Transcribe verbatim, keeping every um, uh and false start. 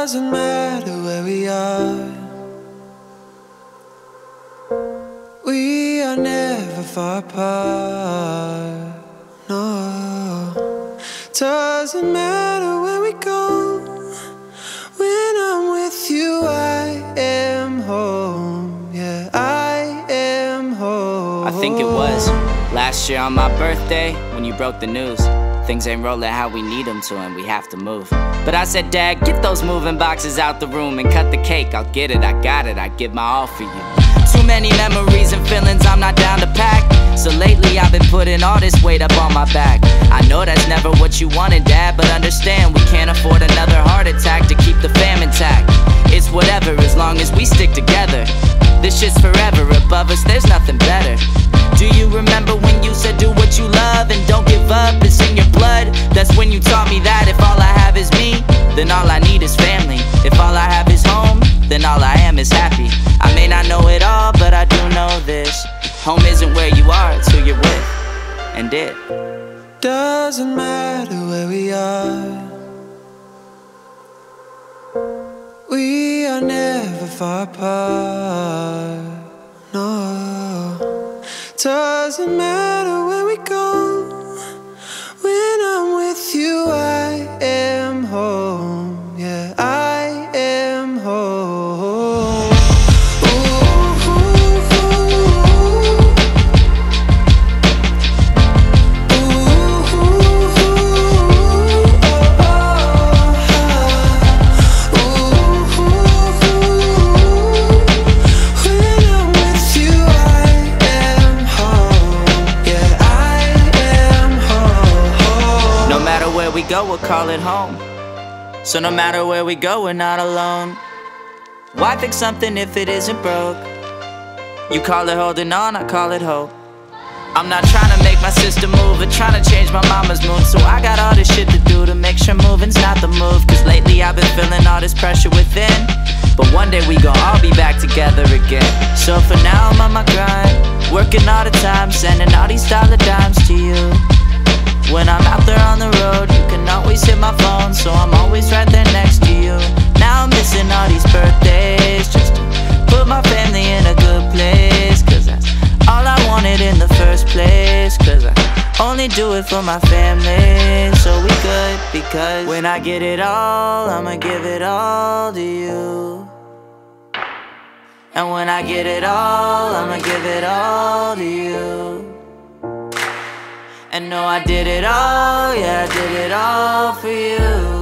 Doesn't matter where we are, we are never far apart. No, doesn't matter where we go, when I'm with you I am home. Yeah, I am home. I think it was last year on my birthday when you broke the news. Things ain't rolling how we need them to, and we have to move. But I said, Dad, get those moving boxes out the room and cut the cake. I'll get it, I got it, I give my all for you. Too many memories and feelings I'm not down to pack. So lately I've been putting all this weight up on my back. I know that's never what you wanted, Dad, but understand we can't afford another heart attack to keep the fam intact. It's whatever, as long as we stick together. This shit's forever, above us there's nothing better. Do you remember when you said do what you love and don't give up, it's in your blood? That's when you taught me that if all I have is me, then all I need is family. If all I have is home, then all I am is happy. I may not know it all, but I do know this: home isn't where you are, it's who you're with, and it doesn't matter where we are, we are never far apart. No, doesn't matter where we go, when I'm with you I am home. Yeah, I am home. we go, we'll call it home. So no matter where we go, we're not alone. Why fix something if it isn't broke? You call it holding on, I call it hope. I'm not trying to make my sister move or trying to change my mama's mood, so I got all this shit to do to make sure moving's not the move. Cause lately I've been feeling all this pressure within, but one day we gon' all be back together again. So for now I'm on my grind, working all the time, sending all these dollar dimes to you. When I'm out there on the road, you can always hit my phone, so I'm always right there next to you. Now I'm missing all these birthdays, just to put my family in a good place. Cause that's all I wanted in the first place. Cause I only do it for my family, so we good. Because when I get it all, I'ma give it all to you. And when I get it all, I'ma give it all to you. And no, I did it all, yeah, I did it all for you.